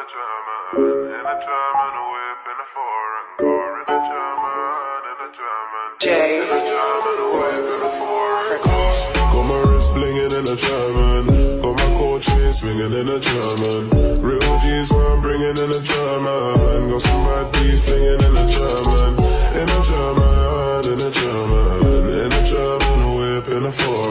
German, in a German whip, in a foreign car, in a German, Jay. in a German whip, in a foreign car. Got my wrist blinging in a German, got my cold chain swinging in a German. Real G's where I'm bringing in a German, got some bad beats singing in a German, in a German, in a German, in a German whip, in a foreign